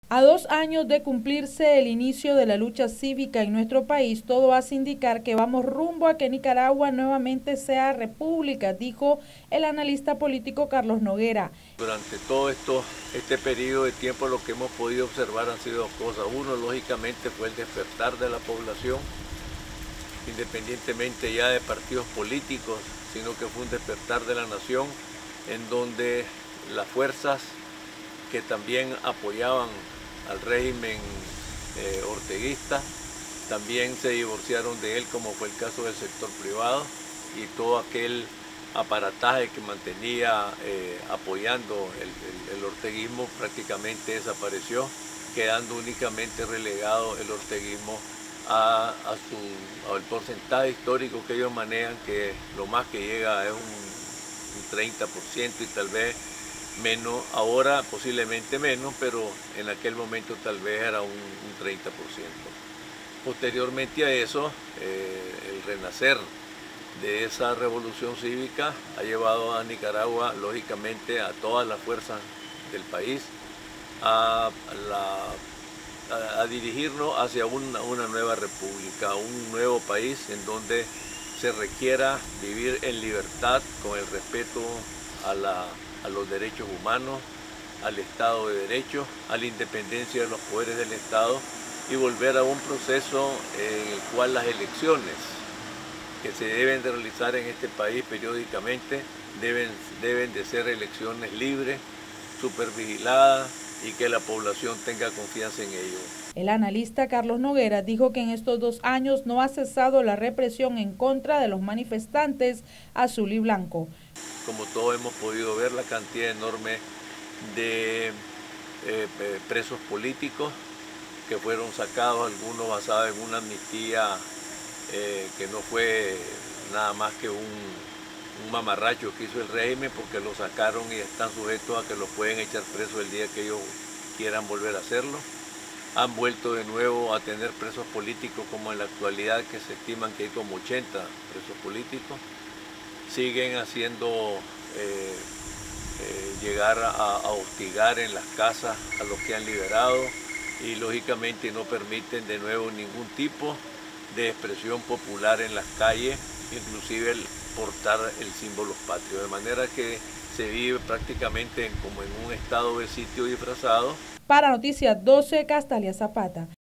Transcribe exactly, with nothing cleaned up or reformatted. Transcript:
A dos años de cumplirse el inicio de la lucha cívica en nuestro país, todo hace indicar que vamos rumbo a que Nicaragua nuevamente sea república, dijo el analista político Carlos Noguera. Durante todo esto, este periodo de tiempo lo que hemos podido observar han sido dos cosas. Uno, lógicamente, fue el despertar de la población, independientemente ya de partidos políticos, sino que fue un despertar de la nación en donde las fuerzas que también apoyaban al régimen eh, orteguista, también se divorciaron de él, como fue el caso del sector privado, y todo aquel aparataje que mantenía eh, apoyando el, el, el orteguismo prácticamente desapareció, quedando únicamente relegado el orteguismo a, a su, al porcentaje histórico que ellos manejan, que lo más que llega es un, un treinta por ciento y tal vez menos, ahora posiblemente menos, pero en aquel momento tal vez era un, un treinta por ciento. Posteriormente a eso, eh, el renacer de esa revolución cívica ha llevado a Nicaragua, lógicamente, a todas las fuerzas del país a, la, a, a dirigirnos hacia una, una nueva república, un nuevo país en donde se requiera vivir en libertad con el respeto a la a los derechos humanos, al Estado de Derecho, a la independencia de los poderes del Estado y volver a un proceso en el cual las elecciones que se deben de realizar en este país periódicamente deben, deben de ser elecciones libres, supervigiladas y que la población tenga confianza en ello. El analista Carlos Noguera dijo que en estos dos años no ha cesado la represión en contra de los manifestantes azul y blanco. Como todos hemos podido ver, la cantidad enorme de eh, presos políticos que fueron sacados, algunos basados en una amnistía eh, que no fue nada más que un, un mamarracho que hizo el régimen, porque los sacaron y están sujetos a que los pueden echar presos el día que ellos quieran volver a hacerlo. Han vuelto de nuevo a tener presos políticos, como en la actualidad que se estiman que hay como ochenta presos políticos. Siguen haciendo eh, eh, llegar a, a hostigar en las casas a los que han liberado y lógicamente no permiten de nuevo ningún tipo de expresión popular en las calles, inclusive el portar el símbolo patrio, de manera que se vive prácticamente como en un estado de sitio disfrazado. Para Noticias doce, Castalia Zapata.